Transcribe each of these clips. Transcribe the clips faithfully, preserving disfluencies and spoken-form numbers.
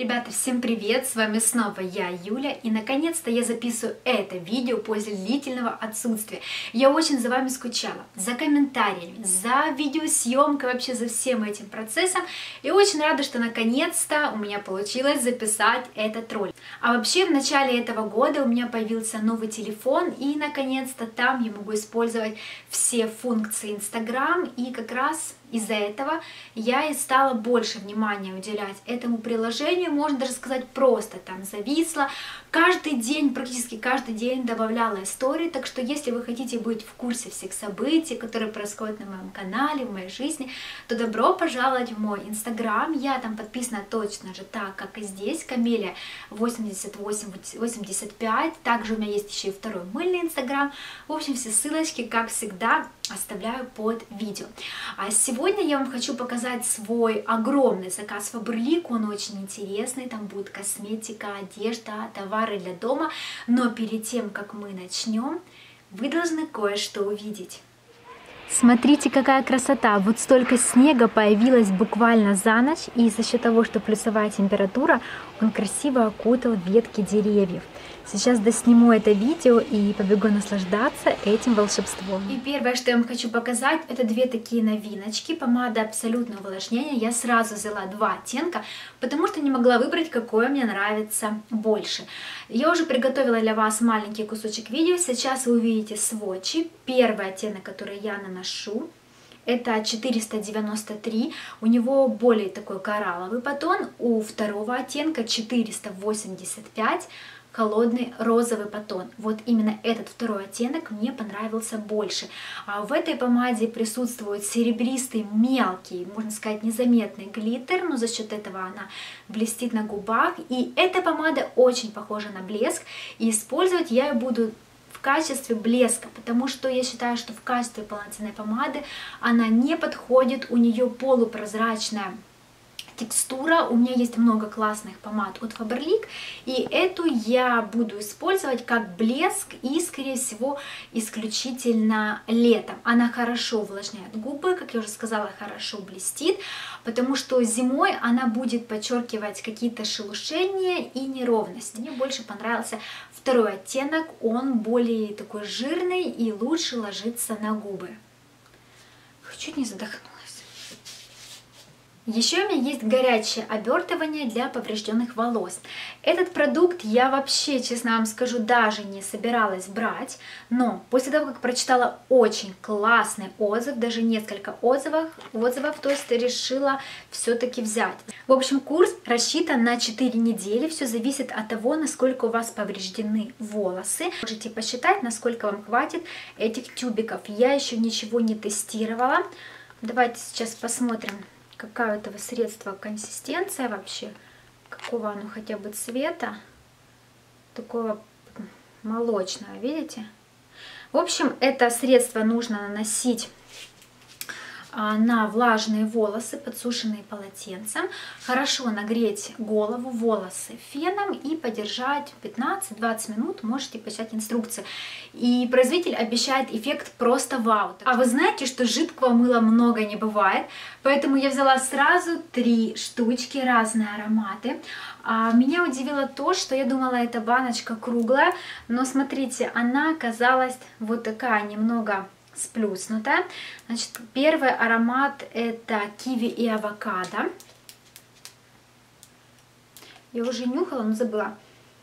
Ребята, всем привет! С вами снова я, Юля, и наконец-то я записываю это видео после длительного отсутствия. Я очень за вами скучала, за комментариями, за видеосъемкой, вообще за всем этим процессом, и очень рада, что наконец-то у меня получилось записать этот ролик. А вообще в начале этого года у меня появился новый телефон, и наконец-то там я могу использовать все функции Instagram, и как раз из-за этого я и стала больше внимания уделять этому приложению, можно даже сказать, просто там зависла. Каждый день, практически каждый день добавляла истории, так что если вы хотите быть в курсе всех событий, которые происходят на моем канале, в моей жизни, то добро пожаловать в мой Инстаграм. Я там подписана точно же так, как и здесь, Камелия восемьдесят восемь восемьдесят пять. Также у меня есть еще и второй мыльный Инстаграм. В общем, все ссылочки, как всегда, оставляю под видео. А сегодня я вам хочу показать свой огромный заказ Faberlic. Он очень интересный, там будет косметика, одежда, товары для дома. Но перед тем, как мы начнем, вы должны кое-что увидеть. Смотрите, какая красота! Вот столько снега появилось буквально за ночь, и за счет того, что плюсовая температура, он красиво окутал ветки деревьев. Сейчас досниму это видео и побегу наслаждаться этим волшебством. И первое, что я вам хочу показать, это две такие новиночки. Помада абсолютного увлажнения. Я сразу взяла два оттенка, потому что не могла выбрать, какое мне нравится больше. Я уже приготовила для вас маленький кусочек видео. Сейчас вы увидите сводчи. Первый оттенок, который я наношу, это четыреста девяносто три, у него более такой коралловый потон. У второго оттенка четыреста восемьдесят пять, холодный розовый потон. Вот именно этот второй оттенок мне понравился больше. А в этой помаде присутствует серебристый, мелкий, можно сказать, незаметный глиттер, но за счет этого она блестит на губах. И эта помада очень похожа на блеск, и использовать я ее буду в качестве блеска, потому что я считаю, что в качестве полноценной помады она не подходит, у нее полупрозрачная текстура. У меня есть много классных помад от Faberlic, и эту я буду использовать как блеск и, скорее всего, исключительно летом. Она хорошо увлажняет губы, как я уже сказала, хорошо блестит, потому что зимой она будет подчеркивать какие-то шелушения и неровности. Мне больше понравился второй оттенок, он более такой жирный и лучше ложится на губы. Чуть не задохнулась. Еще у меня есть горячее обертывание для поврежденных волос. Этот продукт я вообще, честно вам скажу, даже не собиралась брать, но после того, как прочитала очень классный отзыв, даже несколько отзывов, отзывов, то есть решила все-таки взять. В общем, курс рассчитан на четыре недели, все зависит от того, насколько у вас повреждены волосы. Можете посчитать, насколько вам хватит этих тюбиков. Я еще ничего не тестировала. Давайте сейчас посмотрим, какая у этого средства консистенция вообще, какого оно хотя бы цвета, такого молочного, видите? В общем, это средство нужно наносить на влажные волосы, подсушенные полотенцем, хорошо нагреть голову, волосы феном и подержать пятнадцать-двадцать минут, можете почитать инструкцию. И производитель обещает эффект просто вау. А вы знаете, что жидкого мыла много не бывает, поэтому я взяла сразу три штучки, разные ароматы. А меня удивило то, что я думала, эта баночка круглая, но смотрите, она оказалась вот такая немного сплюснутая. Значит, первый аромат это киви и авокадо. Я уже нюхала, но забыла.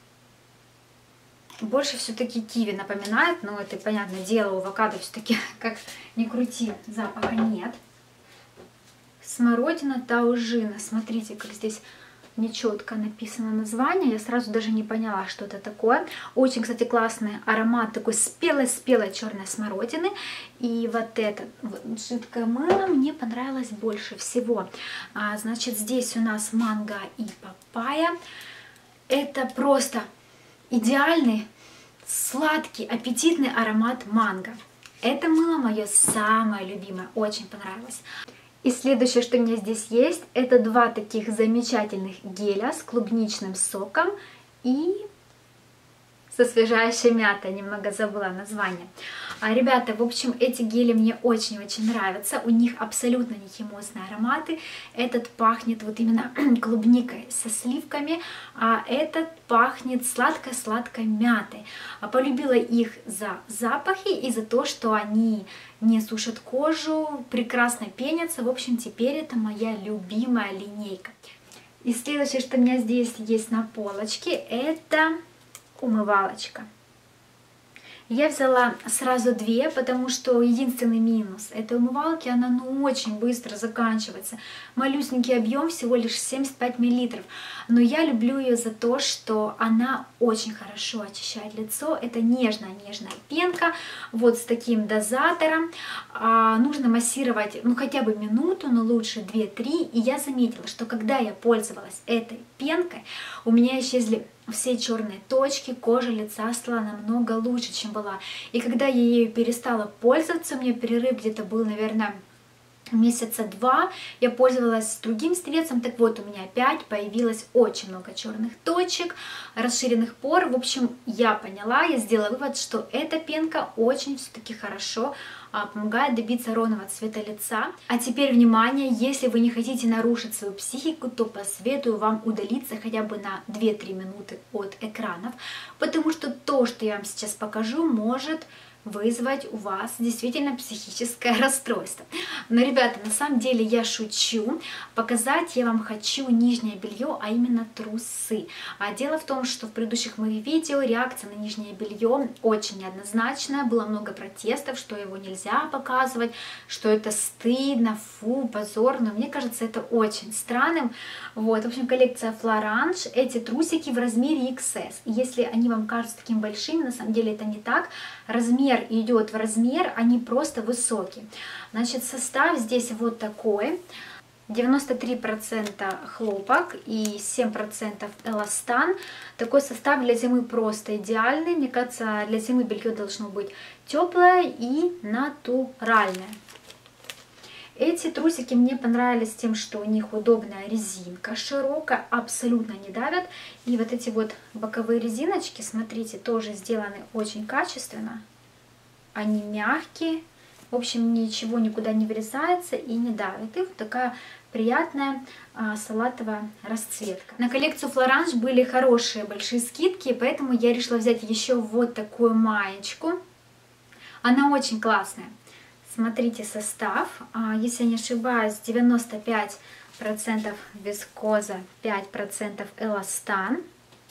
Больше все-таки киви напоминает, но это, понятное дело, у авокадо все-таки, как ни крути, запаха нет. Смородина таужина. Смотрите, как здесь нечетко написано название, я сразу даже не поняла, что это такое. Очень, кстати, классный аромат такой спелой-спелой черной смородины. И вот это вот жидкое мыло мне понравилось больше всего. А, значит, здесь у нас манго и папайя. Это просто идеальный, сладкий, аппетитный аромат манго. Это мыло мое самое любимое, очень понравилось. И следующее, что у меня здесь есть, это два таких замечательных геля с клубничным соком и со свежайшей мятой, немного забыла название. А, ребята, в общем, эти гели мне очень-очень нравятся. У них абсолютно не химозные ароматы. Этот пахнет вот именно клубникой со сливками, а этот пахнет сладкой-сладкой мятой. Полюбила их за запахи и за то, что они не сушат кожу, прекрасно пенятся. В общем, теперь это моя любимая линейка. И следующее, что у меня здесь есть на полочке, это умывалочка. Я взяла сразу две, потому что единственный минус этой умывалки, она ну очень быстро заканчивается. Малюсенький объем, всего лишь семьдесят пять миллилитров. Но я люблю ее за то, что она очень хорошо очищает лицо. Это нежная-нежная пенка, вот с таким дозатором. А, нужно массировать ну хотя бы минуту, но лучше две-три. И я заметила, что когда я пользовалась этой пенкой, у меня исчезли все черные точки, кожа лица стала намного лучше, чем была. И когда я ею перестала пользоваться, у меня перерыв где-то был, наверное, месяца два, я пользовалась другим средством, так вот у меня опять появилось очень много черных точек, расширенных пор. В общем, я поняла, я сделала вывод, что эта пенка очень все-таки хорошо а, помогает добиться ровного цвета лица. А теперь внимание, если вы не хотите нарушить свою психику, то посоветую вам удалиться хотя бы на две-три минуты от экранов, потому что то, что я вам сейчас покажу, может вызвать у вас действительно психическое расстройство. Но, ребята, на самом деле я шучу. Показать я вам хочу нижнее белье, а именно трусы. А дело в том, что в предыдущих моих видео реакция на нижнее белье очень неоднозначная. Было много протестов, что его нельзя показывать, что это стыдно, фу, позор. Но мне кажется, это очень странным. Вот, в общем, коллекция Florange. Эти трусики в размере икс эс. И если они вам кажутся такими большими, на самом деле это не так. Размер идет в размер, они просто высокие. Значит, состав здесь вот такой. девяносто три процента хлопок и семь процентов эластан. Такой состав для зимы просто идеальный. Мне кажется, для зимы белье должно быть теплое и натуральное. Эти трусики мне понравились тем, что у них удобная резинка, широкая, абсолютно не давят. И вот эти вот боковые резиночки, смотрите, тоже сделаны очень качественно. Они мягкие, в общем, ничего никуда не врезается и не давит. И вот такая приятная а, салатовая расцветка. На коллекцию Florange были хорошие большие скидки, поэтому я решила взять еще вот такую маечку. Она очень классная. Смотрите состав. А, если я не ошибаюсь, девяносто пять процентов вискоза, пять процентов эластан.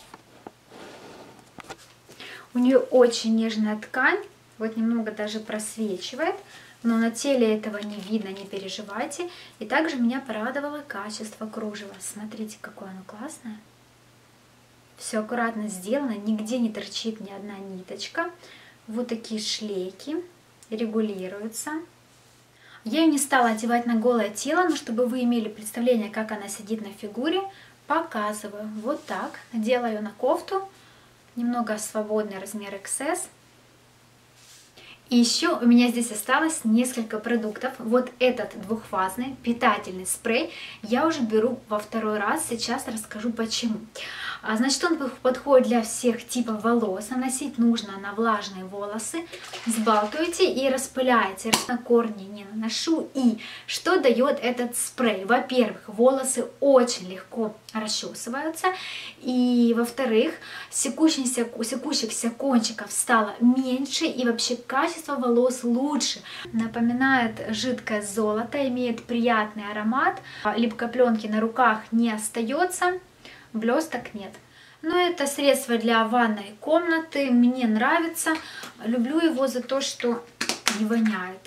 У нее очень нежная ткань. Вот немного даже просвечивает, но на теле этого не видно, не переживайте. И также меня порадовало качество кружева. Смотрите, какое оно классное. Все аккуратно сделано, нигде не торчит ни одна ниточка. Вот такие шлейки регулируются. Я ее не стала одевать на голое тело, но чтобы вы имели представление, как она сидит на фигуре, показываю. Вот так. Надела ее на кофту. Немного свободный размер икс эс. И еще у меня здесь осталось несколько продуктов. Вот этот двухфазный питательный спрей я уже беру во второй раз. Сейчас расскажу почему. Значит, он подходит для всех типов волос. Наносить нужно на влажные волосы. Сбалтываете и распыляете. На корни не наношу. И что дает этот спрей? Во-первых, волосы очень легко расчесываются. И во-вторых, секущихся, секущихся кончиков стало меньше. И вообще качество волос лучше. Напоминает жидкое золото. Имеет приятный аромат. Липкопленки на руках не остается. Блесток нет. Но это средство для ванной комнаты. Мне нравится. Люблю его за то, что не воняет.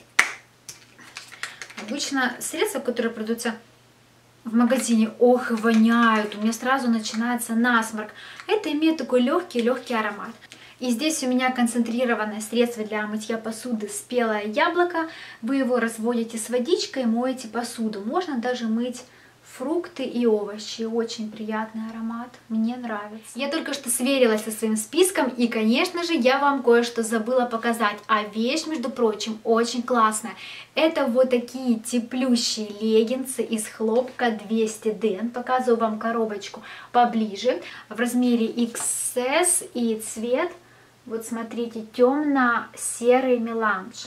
Обычно средства, которые продаются в магазине, ох, воняют. У меня сразу начинается насморк. Это имеет такой легкий-легкий аромат. И здесь у меня концентрированное средство для мытья посуды «Спелое яблоко». Вы его разводите с водичкой, моете посуду. Можно даже мыть фрукты и овощи. Очень приятный аромат. Мне нравится. Я только что сверилась со своим списком. И, конечно же, я вам кое-что забыла показать. А вещь, между прочим, очень классная. Это вот такие теплющие леггинсы из хлопка двести ден. Показываю вам коробочку поближе. В размере икс эс и цвет Вот смотрите, темно-серый меланж.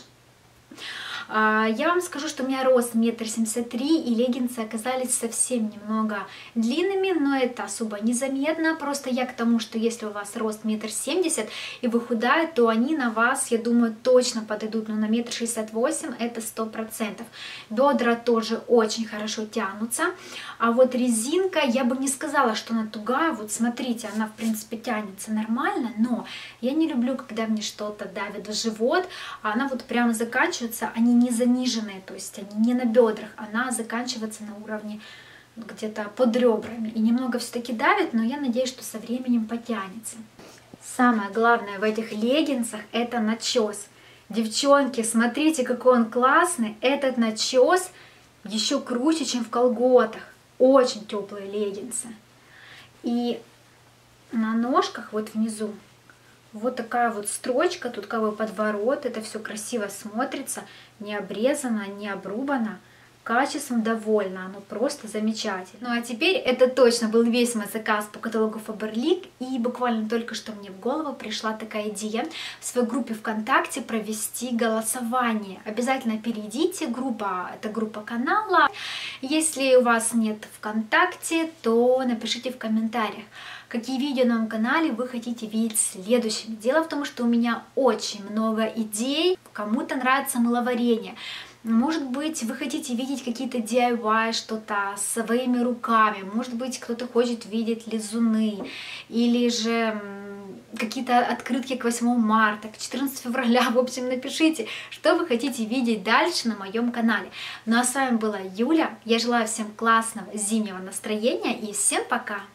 Я вам скажу, что у меня рост метр семьдесят три, и леггинсы оказались совсем немного длинными, но это особо незаметно. Просто я к тому, что если у вас рост метр семьдесят и вы худая, то они на вас, я думаю, точно подойдут. Но на метр шестьдесят восемь это сто процентов. Бедра тоже очень хорошо тянутся. А вот резинка, я бы не сказала, что она тугая. Вот смотрите, она в принципе тянется нормально, но я не люблю, когда мне что-то давит в живот, а она вот прямо заканчивается, они не заниженные, то есть они не на бедрах, она заканчивается на уровне где-то под ребрами и немного все-таки давит, но я надеюсь, что со временем потянется. Самое главное в этих леггинсах это начес. Девчонки, смотрите, какой он классный, этот начес еще круче, чем в колготах. Очень теплые леггинсы. И на ножках вот внизу вот такая вот строчка, тут как бы подворот, это все красиво смотрится, не обрезано, не обрубано. Качеством довольна, оно просто замечательно. Ну а теперь это точно был весь мой заказ по каталогу Faberlic, и буквально только что мне в голову пришла такая идея в своей группе ВКонтакте провести голосование. Обязательно перейдите, группа, это группа канала. Если у вас нет ВКонтакте, то напишите в комментариях, какие видео на моем канале вы хотите видеть следующими. Дело в том, что у меня очень много идей, кому-то нравится мыловарение. Может быть, вы хотите видеть какие-то ди ай вай, что-то своими руками. Может быть, кто-то хочет видеть лизуны. Или же какие-то открытки к восьмому марта, к четырнадцатому февраля. В общем, напишите, что вы хотите видеть дальше на моем канале. Ну а с вами была Юля. Я желаю всем классного зимнего настроения и всем пока!